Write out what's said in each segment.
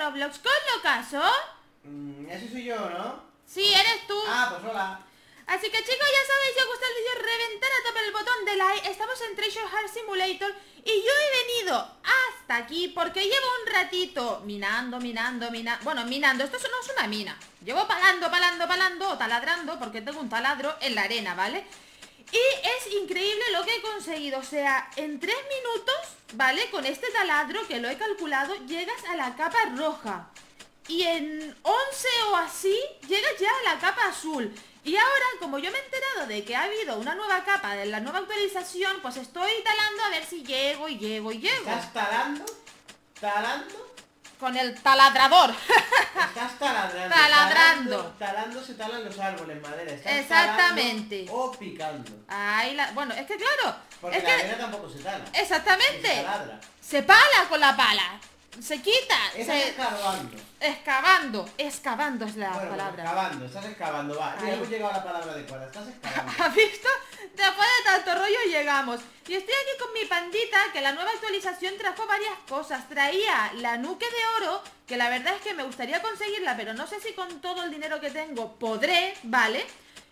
Roblox con Locaso. Ese soy yo, ¿no? Sí, eres tú. Ah, pues hola. Así que chicos, ya sabéis, si os gusta el vídeo, reventar a tope el botón de like. Estamos en Treasure Heart Simulator y yo he venido hasta aquí porque llevo un ratito minando. Bueno, minando, esto no es una mina. Llevo palando o taladrando, porque tengo un taladro en la arena, ¿vale? Y es increíble lo que he conseguido. O sea, en 3 minutos, ¿vale? Con este taladro que lo he calculado, llegas a la capa roja. Y en 11 o así, llegas ya a la capa azul. Y ahora, como yo me he enterado de que ha habido una nueva capa de la nueva actualización, pues estoy talando a ver si llego y llego. ¿Estás talando? ¿Talando? Con el taladrador. Estás taladrando. Taladrando. Talando se talan los árboles, madera. Estás Exactamente. O picando. Ay, bueno, es que claro. Porque es la que arena tampoco se tala. exactamente. Se taladra. Se pala con la pala. Se quita. Estás excavando. Excavando es la palabra. Estás excavando, va. Mira, hemos llegado a la palabra adecuada. Estás excavando. ¿Has visto? Después de tanto rollo llegamos. Y estoy aquí con mi pandita, que la nueva actualización trajo varias cosas. Traía la nuque de oro, que la verdad es que me gustaría conseguirla, pero no sé si con todo el dinero que tengo podré, ¿vale?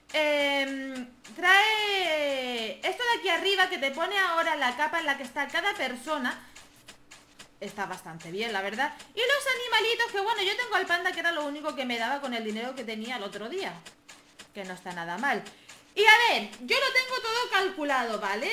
Trae esto de aquí arriba, que te pone ahora la capa en la que está cada persona. Está bastante bien, la verdad. Y los animalitos, que bueno, yo tengo al panda, que era lo único que me daba con el dinero que tenía el otro día, que no está nada mal. Y a ver, yo lo tengo todo calculado, ¿vale?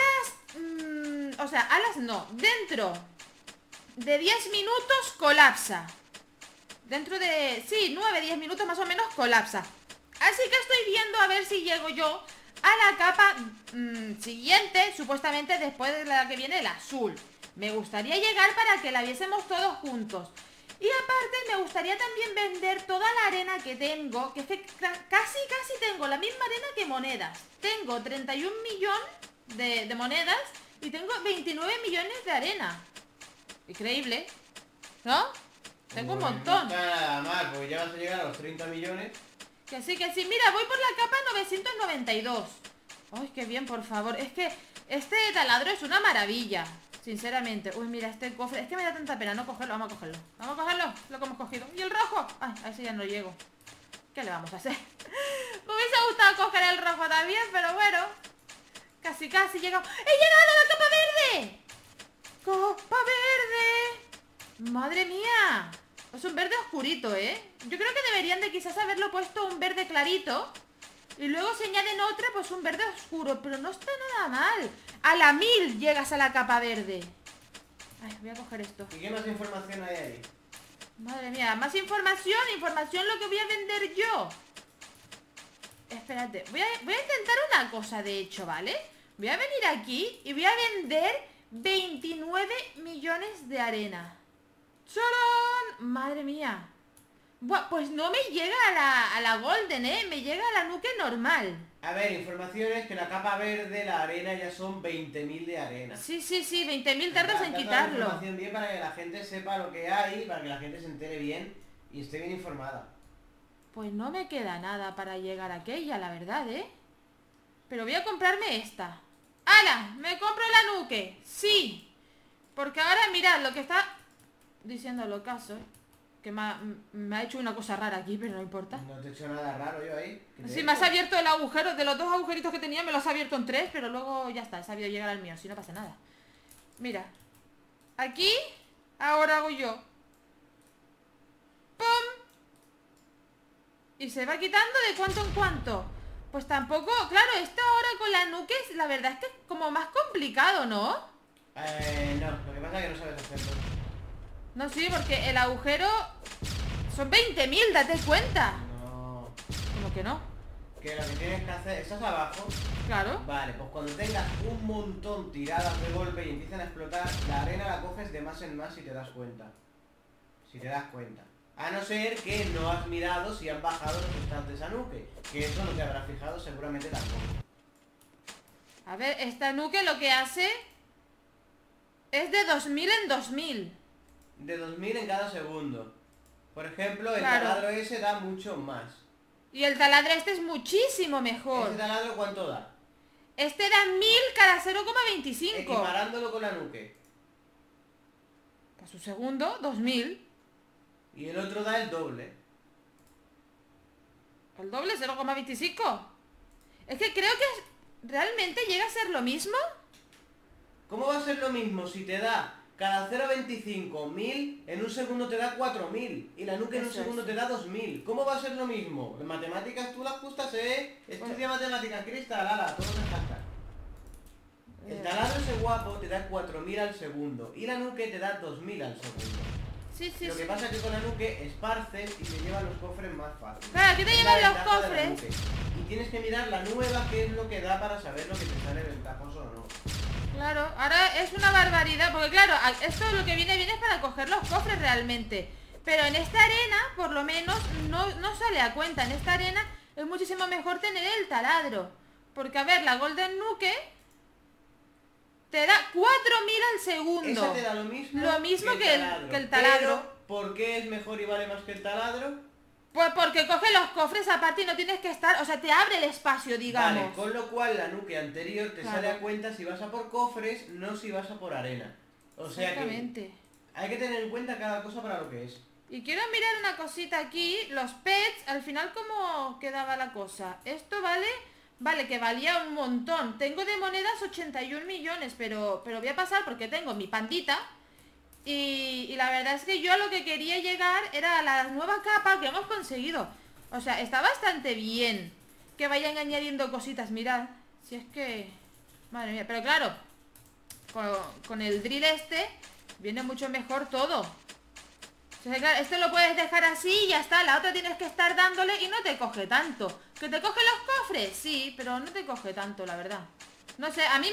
Alas no. Dentro de 10 minutos colapsa. Dentro de, sí, 9-10 minutos más o menos colapsa. Así que estoy viendo a ver si llego yo a la capa siguiente, supuestamente después de la que viene el azul. Me gustaría llegar para que la viésemos todos juntos. Y aparte me gustaría también vender toda la arena que tengo, que es que casi tengo la misma arena que monedas. Tengo 31 millones de monedas y tengo 29 millones de arena. Increíble, ¿no? Tengo un montón. No está nada mal, porque ya vas a llegar a los 30 millones. Que sí. Mira, voy por la capa 992. Ay, qué bien, por favor. Es que este taladro es una maravilla. Sinceramente, uy, mira, este cofre. Es que me da tanta pena no cogerlo, vamos a cogerlo. Vamos a cogerlo, lo que hemos cogido. ¿Y el rojo? Ay, a ese ya no llego. ¿Qué le vamos a hacer? Me hubiese gustado coger el rojo también, pero bueno. Casi llego. ¡He llegado a la capa verde! ¡Copa verde! ¡Madre mía! Es un verde oscurito, ¿eh? Yo creo que deberían de quizás haberlo puesto un verde clarito y luego se añaden otra, pues un verde oscuro. Pero no está nada mal. A la 1000 llegas a la capa verde. Ay, voy a coger esto. ¿Y qué más información hay ahí? Madre mía, más información lo que voy a vender yo. Espérate, voy a intentar una cosa, de hecho, ¿vale? Voy a venir aquí y voy a vender 29 millones de arena. ¡Charán! Madre mía. Buah, pues no me llega a la golden, me llega a la nuque normal. A ver, información es que la capa verde, la arena ya son 20.000 de arena. Sí, 20.000 tardas en Está quitarlo. la información bien para que la gente sepa lo que hay, para que la gente se entere bien y esté bien informada. Pues no me queda nada para llegar a aquella, la verdad, Pero voy a comprarme esta. ¡Hala! ¡Me compro la nuque! ¡Sí! Porque ahora mirad lo que está diciendo Locaso, que me ha hecho una cosa rara aquí, pero no importa. No te he hecho nada raro yo ahí. Sí, me has abierto el agujero. De los 2 agujeritos que tenía me los ha abierto en 3, pero luego ya está, he sabido llegar al mío, si no pasa nada. Mira. Aquí, ahora hago yo. ¡Pum! Y se va quitando de cuanto en cuanto. Pues tampoco, claro, esto ahora con la nuque, la verdad es que es como más complicado, ¿no? No, lo que pasa es que no sabes hacerlo. No, sí, porque el agujero son 20.000, date cuenta. No. ¿Cómo que no? Que lo que tienes que hacer, estás abajo. Claro. Vale, pues cuando tengas un montón tiradas de golpe y empiezan a explotar, la arena la coges de más en más si te das cuenta. Si te das cuenta. A no ser que no has mirado si han bajado los estantes a nuque. Que eso no te habrá fijado seguramente tampoco. A ver, esta nuque lo que hace es de 2000 en 2000. De 2000 en cada segundo. Por ejemplo, el Claro. taladro ese da mucho más. Y el taladro este es muchísimo mejor. ¿Ese taladro cuánto da? Este da 1000 cada 0,25. Equiparándolo con la nuque. Pues su segundo, 2000. Y el otro da el doble. ¿El doble? ¿0,25? Es que creo que realmente llega a ser lo mismo. ¿Cómo va a ser lo mismo si te da cada 0,25 1000, en un segundo te da 4000 y la nuke en un Eso segundo es. te da 2000? ¿Cómo va a ser lo mismo? En matemáticas tú las justas, Estudia matemáticas, Cristal, ala, todo me encanta. El taladro ese guapo te da 4000 al segundo y la nuke te da 2000 al segundo. Sí, sí, Lo que sí. pasa es que con la nuke esparces y te llevan los cofres más fácil. Claro, aquí te Es llevan la los ventaja de la cofres. nuke. Y tienes que mirar la nueva, qué es lo que da para saber lo que te sale ventajoso o no. Claro, ahora es una barbaridad. Porque claro, esto lo que viene bien es para coger los cofres realmente. Pero en esta arena, por lo menos, no sale a cuenta. En esta arena es muchísimo mejor tener el taladro. Porque a ver, la Golden Nuke te da 4000 al segundo. Esa te da lo mismo, que el taladro. Pero, ¿por qué es mejor y vale más que el taladro? Pues porque coge los cofres aparte y no tienes que estar, o sea, te abre el espacio, digamos. Vale, con lo cual la nuke anterior te Claro. sale a cuenta si vas a por cofres, no si vas a por arena. O sea que Exactamente. hay que tener en cuenta cada cosa para lo que es. Y quiero mirar una cosita aquí, los pets, al final cómo quedaba la cosa. Esto vale que valía un montón. Tengo de monedas 81 millones, pero voy a pasar porque tengo mi pandita. Y la verdad es que yo a lo que quería llegar era a la nueva capa que hemos conseguido. O sea, está bastante bien que vayan añadiendo cositas, mirad. Si es que... Madre mía, pero claro, con el drill este viene mucho mejor todo. O sea, claro, esto lo puedes dejar así y ya está. La otra tienes que estar dándole y no te coge tanto. ¿Que te coge los cofres? Sí, pero no te coge tanto, la verdad. No sé, a mí,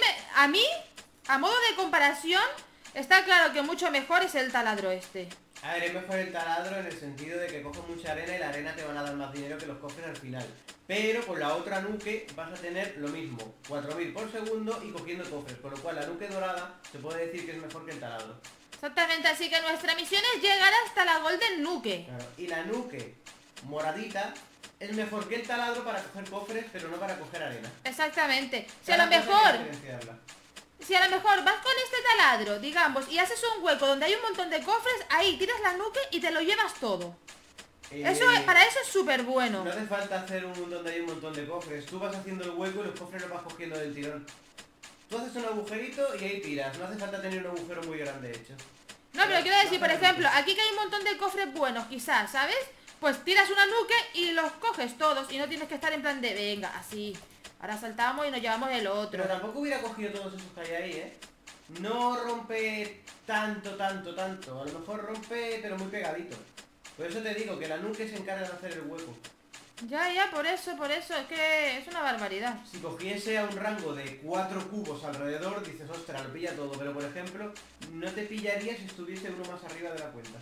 a modo de comparación, está claro que mucho mejor es el taladro este. A ver, es mejor el taladro en el sentido de que coges mucha arena y la arena te van a dar más dinero que los cofres al final. Pero con la otra nuke vas a tener lo mismo, 4000 por segundo y cogiendo cofres. Con lo cual la nuke dorada se puede decir que es mejor que el taladro. Exactamente, así que nuestra misión es llegar hasta la Golden Nuke. Claro. Y la nuke moradita es mejor que el taladro para coger cofres, pero no para coger arena. Exactamente. Si Cada a lo cosa hay que mejor... diferenciarla. Si a lo mejor vas con este taladro, digamos, y haces un hueco donde hay un montón de cofres, ahí tiras la nuke y te lo llevas todo. Para eso es súper bueno. No hace falta hacer un donde hay un montón de cofres. Tú vas haciendo el hueco y los cofres los vas cogiendo del tirón. Tú haces un agujerito y ahí tiras. No hace falta tener un agujero muy grande hecho. No, pero quiero decir, por ejemplo, aquí que hay un montón de cofres buenos, quizás, ¿sabes? Pues tiras una nuke y los coges todos y no tienes que estar en plan de, venga, así. Ahora saltamos y nos llevamos el otro. Pero tampoco hubiera cogido todos esos que hay ahí, No rompe tanto. A lo mejor rompe, pero muy pegadito. Por eso te digo que la nuke se encarga de hacer el hueco. Ya, por eso, es que es una barbaridad. Si cogiese a un rango de 4 cubos alrededor, dices, ostras, lo pilla todo. Pero por ejemplo, no te pillaría si estuviese uno más arriba de la cuenta.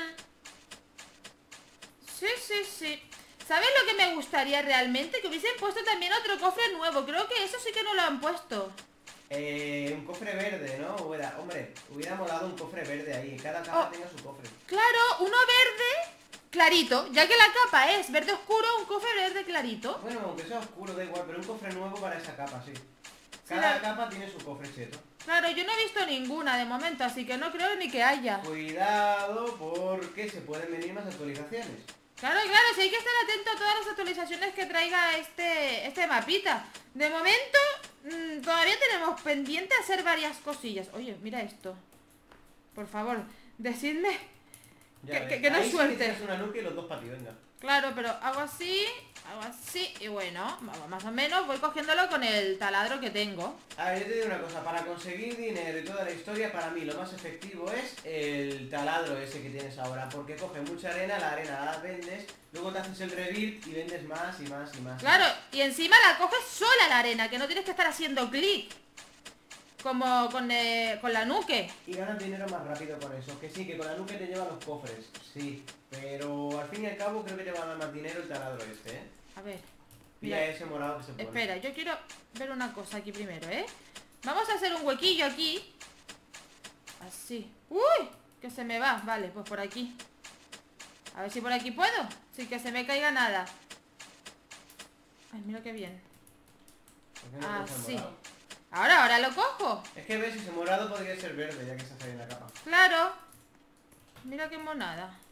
Sí. ¿Sabes lo que me gustaría realmente? Que hubiesen puesto también otro cofre nuevo. Creo que eso sí que no lo han puesto. Un cofre verde, ¿no? Hombre, hubiera molado un cofre verde ahí. Cada capa tenga su cofre. Claro, uno verde clarito. Ya que la capa es verde oscuro, un cofre verde clarito. Bueno, aunque sea oscuro, da igual, pero un cofre nuevo para esa capa, sí. Cada capa tiene su cofre cheto. Claro, yo no he visto ninguna de momento, así que no creo ni que haya. Cuidado, porque se pueden venir más actualizaciones. Claro, si hay que estar atento a todas las actualizaciones que traiga este mapita. De momento, todavía tenemos pendiente hacer varias cosillas. Oye, mira esto. Por favor, decidme que no es suerte. Sí, una nuke y los dos para ti, venga. Claro, pero hago así, y bueno, más o menos voy cogiéndolo con el taladro que tengo. A ver, yo te digo una cosa, para conseguir dinero y toda la historia, para mí lo más efectivo es el taladro ese que tienes ahora, porque coge mucha arena, la arena la vendes, luego te haces el rebuild y vendes más y más. Claro, y encima la coges sola la arena, que no tienes que estar haciendo clic. Como con la nuke. Y ganas dinero más rápido con eso. Que sí, que con la nuke te lleva los cofres. Sí, pero al fin y al cabo creo que te va a dar más dinero el taladro este, A ver. Mira ese morado que se pone. Espera, yo quiero ver una cosa aquí primero, Vamos a hacer un huequillo aquí. Así. ¡Uy! Que se me va. Vale, pues por aquí. A ver si por aquí puedo. Sin que se me caiga nada. Ay, mira qué bien. Así. Ahora lo cojo. Es que ves, ese morado podría ser verde, ya que se hace en la capa. Claro. Mira qué monada.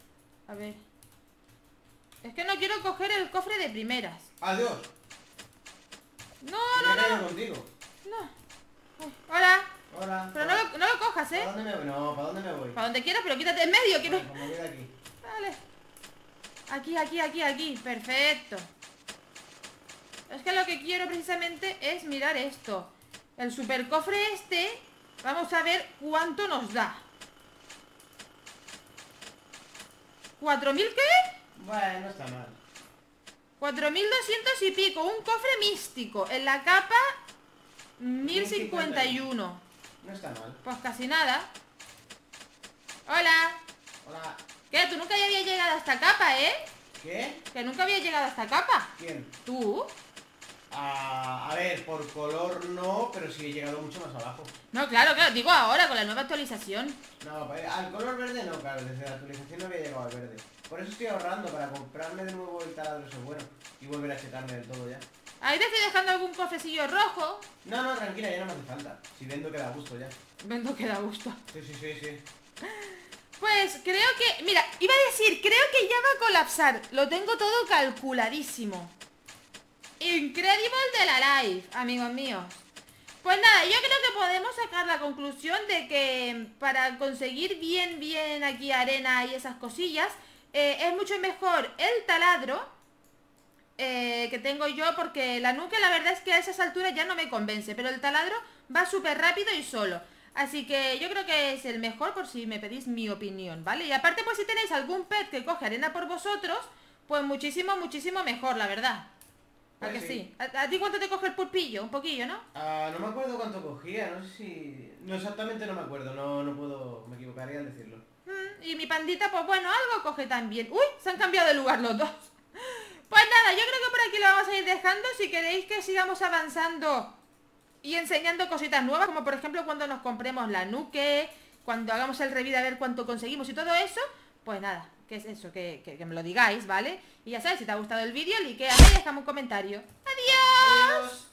A ver. Es que no quiero coger el cofre de primeras. Adiós. No, Me no, he caído no. contigo. No. Uy, hola. Hola. Pero no lo cojas, ¿Para dónde me voy? No, ¿para dónde me voy? Para donde quieras, pero quítate en medio. Que no... Vale, pues me voy de aquí. Vale. Aquí. Perfecto. Es que lo que quiero precisamente es mirar esto. El super cofre este. Vamos a ver cuánto nos da. ¿4.000 qué? Bueno, no está mal. 4.200 y pico. Un cofre místico. En la capa 1051. No está mal. Pues casi nada. Hola. Hola. ¿Qué? Tú nunca habías llegado a esta capa, ¿eh? ¿Qué? Que nunca había llegado a esta capa. ¿Quién? ¿Tú? A ver, por color no, pero sí he llegado mucho más abajo. No, claro, digo ahora con la nueva actualización. No, al color verde no, claro, desde la actualización no había llegado al verde. Por eso estoy ahorrando, para comprarme de nuevo el taladro ese bueno y volver a chetarme del todo ya. Ahí te estoy dejando algún cofrecillo rojo. No, tranquila, ya no me hace falta. Si vendo queda a gusto ya. Vendo que da gusto. Sí. Pues creo que... Mira, iba a decir, creo que ya va a colapsar. Lo tengo todo calculadísimo. Incredible de la life, amigos míos. Pues nada, yo creo que podemos sacar la conclusión de que para conseguir bien aquí arena y esas cosillas, es mucho mejor el taladro que tengo yo, porque la nuque la verdad es que a esas alturas ya no me convence, pero el taladro va súper rápido y solo. Así que yo creo que es el mejor, por si me pedís mi opinión, ¿vale? Y aparte, pues si tenéis algún pet que coge arena por vosotros, pues muchísimo mejor, la verdad. ¿A Pues que sí. sí? ¿A ti cuánto te coge el pulpillo? Un poquillo, ¿no? No me acuerdo cuánto cogía, no sé si... No, exactamente no me acuerdo, no puedo... Me equivocaría al decirlo. Y mi pandita, pues bueno, algo coge también. ¡Uy! Se han cambiado de lugar los dos. Pues nada, yo creo que por aquí lo vamos a ir dejando. Si queréis que sigamos avanzando y enseñando cositas nuevas, como por ejemplo cuando nos compremos la nuque, cuando hagamos el review a ver cuánto conseguimos y todo eso, pues nada, que es eso, que me lo digáis, ¿vale? Y ya sabes, si te ha gustado el vídeo, likeame y déjame un comentario. ¡Adiós! Adiós.